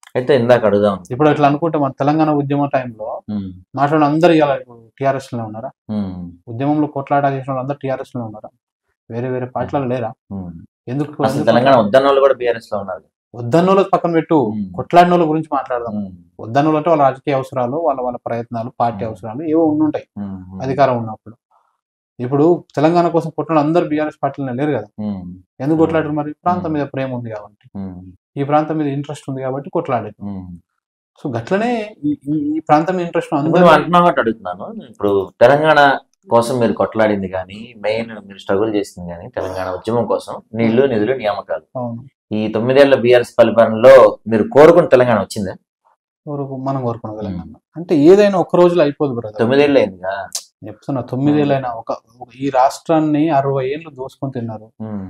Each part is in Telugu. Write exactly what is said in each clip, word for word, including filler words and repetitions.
అయితే ఇందాక అడుగుదాం. ఇప్పుడు ఇట్లా అనుకుంటే మన తెలంగాణ ఉద్యమ టైంలో మాట్లాడిన అందరు ఇలా టీఆర్ఎస్ లో ఉన్నారా? ఉద్యమంలో కొట్లాట చేసిన వాళ్ళు అందరు టీఆర్ఎస్ లో ఉన్నారా? వేరే వేరే పార్టీలలో లేరా? ఎందుకు అసలు తెలంగాణ వద్దన్న వాళ్ళు కూడా బీఆర్ఎస్ లో ఉన్నారు. వద్దన్న వాళ్ళు పక్కన పెట్టు, కొట్లాడిన వాళ్ళ గురించి మాట్లాడదాం. వద్దన్న వాళ్ళు అంటే వాళ్ళ రాజకీయ అవసరాలు, వాళ్ళ వాళ్ళ ప్రయత్నాలు, పార్టీ అవసరాలు ఏవో ఉండుంటాయి అధికారం ఉన్నప్పుడు. ఇప్పుడు తెలంగాణ కోసం కొట్లాడిన అందరు బీఆర్ఎస్ పార్టీలో లేరు కదా. ఎందుకు కొట్లాడారు? మరి ప్రాంతం మీద ప్రేమ ఉంది కాబట్టి, ఈ ప్రాంతం మీద ఇంట్రెస్ట్ ఉంది కాబట్టి కొట్లాడారు. సో గట్లనే ఈ ప్రాంతం మీద ఇంట్రెస్ట్ అంటున్నావు అడుగుతున్నాను. ఇప్పుడు తెలంగాణ కోసం మీరు కొట్లాడింది కానీ, మెయిన్ మీరు స్ట్రగుల్ చేసింది కానీ తెలంగాణ ఉద్యమం కోసం నీళ్లు, నిధులు, నియామకాలు. ఈ తొమ్మిదేళ్ల బీఆర్ఎస్ పరిపాలనలో మీరు కోరుకున్న తెలంగాణ వచ్చిందా? మనం కోరుకున్న తెలంగాణ అంటే ఏదైనా ఒక్క రోజులో అయిపోదు బ్రదర్. తొమ్మిదేళ్ళు అయిందిగా చెప్తున్నా. తొమ్మిదేళ్ళైనా ఒక ఈ రాష్ట్రాన్ని అరవై ఏళ్ళు దోసుకొని తిన్నారు.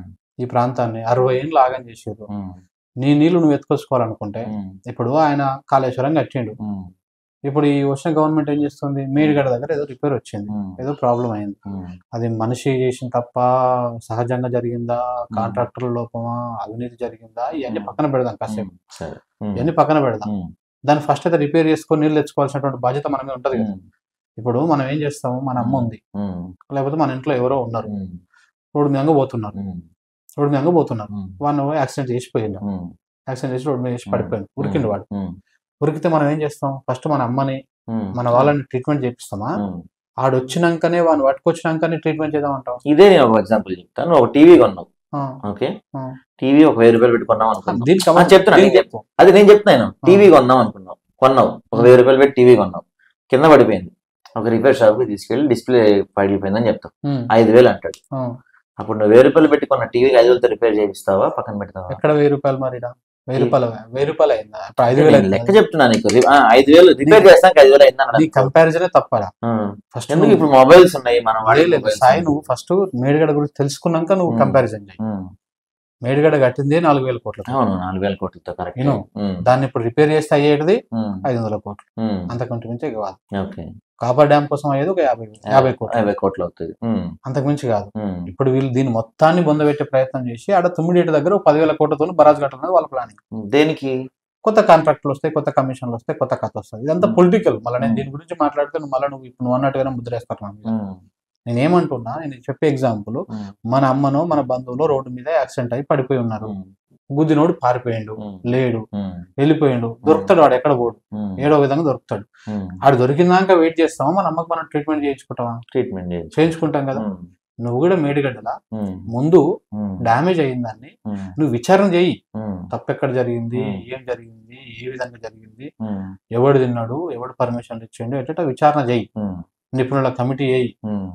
ఈ ప్రాంతాన్ని అరవై ఏళ్ళు ఆగం చేసారు. నీ నీళ్లు నువ్వు ఎత్తుకొచ్చుకోవాలనుకుంటే ఇప్పుడు ఆయన కాళేశ్వరం కట్టిండు. ఇప్పుడు ఈ వచ్చిన గవర్నమెంట్ ఏం చేస్తుంది? మేడిగడ్డ దగ్గర ఏదో రిపేర్ వచ్చింది, ఏదో ప్రాబ్లం అయింది. అది మనిషి చేసిన తప్ప, సహజంగా జరిగిందా, కాంట్రాక్టర్ లోపమా, అవినీతి జరిగిందా, ఇవన్నీ పక్కన పెడదాం కాసేపు. ఇవన్నీ పక్కన పెడదాం. దాన్ని ఫస్ట్ అయితే రిపేర్ చేసుకొని నీళ్ళు తెచ్చుకోవాల్సినటువంటి బాధ్యత మన మీద ఉంటది కదా. ఇప్పుడు మనం ఏం చేస్తాము? మన అమ్మ ఉంది, లేకపోతే మన ఇంట్లో ఎవరో ఉన్నారు, రోడ్డు మీద పోతున్నారు, రోడ్డు మీద పోతున్నారు, వాడిని యాక్సిడెంట్ చేసిపోయిండు, యాక్సిడెంట్ చేసి రోడ్డు మీద చేసి పడిపోయింది, ఉరికిండు వాడు. ఉరికితే మనం ఏం చేస్తాం? ఫస్ట్ మన అమ్మని, మన వాళ్ళని ట్రీట్మెంట్ చేపిస్తామా? ఆడు వచ్చినాకనే వాడిని పట్టుకొచ్చినాకనే ట్రీట్మెంట్ చేద్దాం అంటాం. ఇదే నేను ఒక ఎగ్జాంపుల్ చెప్తాను. ఒక టీవీ కొన్నావు, ఓకే, టీవీ ఒక వెయ్యి రూపాయలు పెట్టుకున్నాం అనుకున్నాం. చెప్తున్నా, అది నేను చెప్తున్నాను. టీవీ కొన్నాం అనుకున్నావు, కొన్నావు ఒక వెయ్యి రూపాయలు పెట్టి టీవీ కొన్నావు, కింద పడిపోయింది, ఒక రిపేర్ షాప్ కి తీసుకెళ్లి డిస్ప్లే పగిలిపోయిందని చెప్తావు, ఐదు వేలు అంటాడు. అప్పుడు నువ్వు వెయ్యి రూపాయలు పెట్టుకున్న టీవీకి ఐదు వేలతో రిపేర్ చేపిస్తావా, పక్కన పెడతావా? ఎక్కడ వెయ్యి రూపాయలు? మరి వెయ్యి రూపాయలు వెయ్యి రూపాయలు అయిందా? ఐదు వేలు లెక్క చెప్తున్నా నీకు. ఐదు వేలు రిపేర్ చేస్తానికి ఐదు వేలు అయిందా? కంపారిజన్ తప్పరా? ఫస్ట్ ఎందుకు ఇప్పుడు మొబైల్స్ ఉన్నాయి, మనం వాడేలేదు సాయి. నువ్వు ఫస్ట్ మేడిగడ్డ గురించి తెలుసుకున్నాక నువ్వు కంపారిజన్ చేయి. మేడిగడ్డ కట్టింది నాలుగు వేల కోట్లు, నాలుగు వేల కోట్లతో కరెక్ట్. దాన్ని ఇప్పుడు రిపేర్ చేస్తే అయ్యేది ఐదు వందల కోట్లు, అంతకంటే మించి కాదు. కాపర్ డ్యామ్ కోసం అయ్యేది ఒక యాభై యాభై కోట్లు యాభై కోట్లు అవుతుంది, అంతకు మించి కాదు. ఇప్పుడు వీళ్ళు దీన్ని మొత్తాన్ని బొందబెట్టే ప్రయత్నం చేసి ఆడ తొమ్మిది దగ్గర పదివేల కోట్లతో బరాజ్ కట్టాలనేది వాళ్ళ ప్లానింగ్. దేనికి? కొత్త కాంట్రాక్టులు వస్తాయి, కొత్త కమిషన్లు వస్తాయి, కొత్త కథ వస్తుంది. ఇదంతా పొలిటికల్. మళ్ళీ నేను దీని గురించి మాట్లాడితే నువ్వు మళ్ళీ నువ్వు ఇప్పుడు నువ్వు అన్నట్టుగానే ముద్రేస్తాను. నేనేమంటున్నా, నేను చెప్పే ఎగ్జాంపుల్, మన అమ్మనో మన బంధువులో రోడ్డు మీద యాక్సిడెంట్ అయి పడిపోయి ఉన్నారు, గుద్దినోడు పారిపోయిండు, లేడు, వెళ్ళిపోయిండు, దొరుకుతాడు, వాడు ఎక్కడ పోడు, ఏడో విధంగా దొరుకుతాడు. ఆడు దొరికినాక వెయిట్ చేస్తామా? మన అమ్మకి మనం ట్రీట్మెంట్ చేయించుకుంటామా? ట్రీట్మెంట్ చేయించుకుంటాం కదా. నువ్వు కూడా మేడిగడ్డలా ముందు డ్యామేజ్ అయ్యిందాన్ని నువ్వు విచారణ చేయి. తప్పెక్కడ జరిగింది, ఏం జరిగింది, ఏ విధంగా జరిగింది, ఎవడు తిన్నాడు, ఎవడు పర్మిషన్ ఇచ్చిండు, ఎట్లా విచారణ చేయి. నిపుణుల కమిటీ వేయి,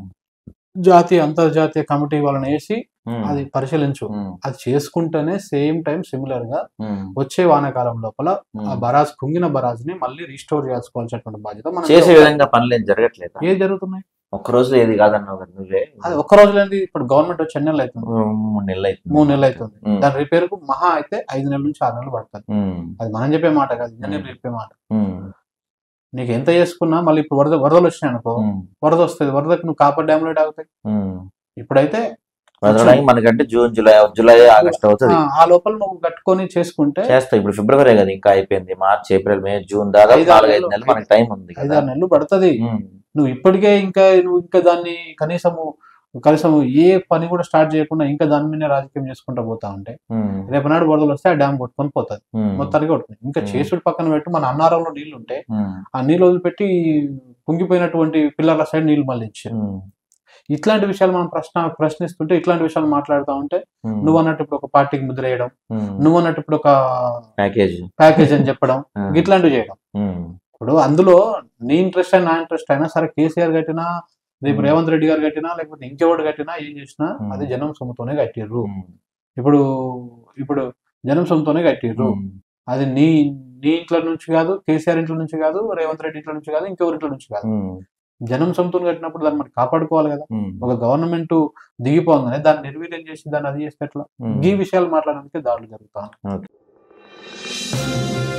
జాతీయ అంతర్జాతీయ కమిటీ వాళ్ళని వేసి అది పరిశీలించు. అది చేసుకుంటేనే సేమ్ టైం సిమిలర్ గా వచ్చే వానాకాలం లోపల ఆ బరాజ్ కుంగిన బరాజ్ ని మళ్ళీ రీస్టోర్ చేసుకోవాల్సినటువంటి బాధ్యత మనం చేసే విధంగా పనులు ఏం జరగట్లేదు. ఏది జరుగుతున్నాయి? ఒక్క రోజులో ఏది కాదన్నావు కదా నువ్వే. అది ఒక్క రోజులో ఏంటి? ఇప్పుడు గవర్నమెంట్ వచ్చి ఎన్ని నెలలు అవుతుంది? మూడు నెలలు అవుతుంది. మూడు నెలలు అవుతుంది. దాని రిపేర్ కు మహా అయితే ఐదు నెలల నుంచి ఆరు నెలలు పడుతుంది. అది మనం చెప్పే మాట కాదు, ఇంజనీర్లు చెప్పే మాట. నీకు ఎంత చేసుకున్నా మళ్ళీ ఇప్పుడు వరద వరదలు వచ్చినాయి అనుకో, వరద వస్తుంది, వరదకి నువ్వు కాపర్ డ్యామ్ లో ఆగుతాయి. ఇప్పుడైతే మనకంటే జూన్ జూలై జూలై ఆగస్ట్ అవుతుంది. ఆ లోపల నువ్వు కట్టుకొని చేసుకుంటే చేస్తావు. ఇప్పుడు ఫిబ్రవరి కదా ఇంకా అయిపోయింది, మార్చ్ ఏప్రిల్ మే జూన్ దాదాపు నాలుగైదు నెలలు మనకి టైం ఉంది. ఐదారు నెలలు పడుతుంది. నువ్వు ఇప్పటికే ఇంకా నువ్వు ఇంకా దాన్ని కనీసము కనీసం ఏ పని కూడా స్టార్ట్ చేయకుండా ఇంకా దాని మీద రాజకీయం చేసుకుంటా పోతా ఉంటే రేపు నాడు వరదలు వస్తే ఆ డ్యామ్ కొట్టుకొని పోతుంది, మొత్తానికి కొట్టుకుంది. ఇంకా చేసుడు పక్కన పెట్టి మన అన్నారంలో నీళ్లు ఉంటే ఆ నీళ్ళు వదిలిపెట్టి కుంగిపోయినటువంటి పిల్లల సైడ్ నీళ్లు మళ్ళీ ఇచ్చారు. ఇట్లాంటి విషయాలు మనం ప్రశ్న ప్రశ్నిస్తుంటే ఇట్లాంటి విషయాలు మాట్లాడుతూ ఉంటే నువ్వు అన్నట్టు ఇప్పుడు ఒక పార్టీకి ముద్ర వేయడం, నువ్వు అన్నట్టు ఇప్పుడు ఒక ప్యాకేజ్ ప్యాకేజ్ అని చెప్పడం, ఇట్లాంటివి చేయడం. ఇప్పుడు అందులో నీ ఇంట్రెస్ట్ అయినా నా ఇంట్రెస్ట్ అయినా సరే, కేసీఆర్ కట్టినా రేపు రేవంత్ రెడ్డి గారు కట్టినా లేకపోతే ఇంకెవడు కట్టినా ఏం చేసినా అది జనం సొమ్ముతోనే కట్టిర్రు. ఇప్పుడు ఇప్పుడు జనం సొమ్ముతోనే కట్టిర్రు. అది నీ నీ ఇంట్లో నుంచి కాదు, కేసీఆర్ ఇంట్లో నుంచి కాదు, రేవంత్ రెడ్డి ఇంట్లో నుంచి కాదు, ఇంకెవరి ఇంట్లో నుంచి కాదు. జనం సొమ్ముతోనే కట్టినప్పుడు దాన్ని మనం కాపాడుకోవాలి కదా. ఒక గవర్నమెంట్ దిగిపోగానే దాన్ని నిర్వీర్యం చేసి దాన్ని అది చేస్తే ఎట్లా? ఈ విషయాలు మాట్లాడడానికి దాడులు జరుగుతాయి.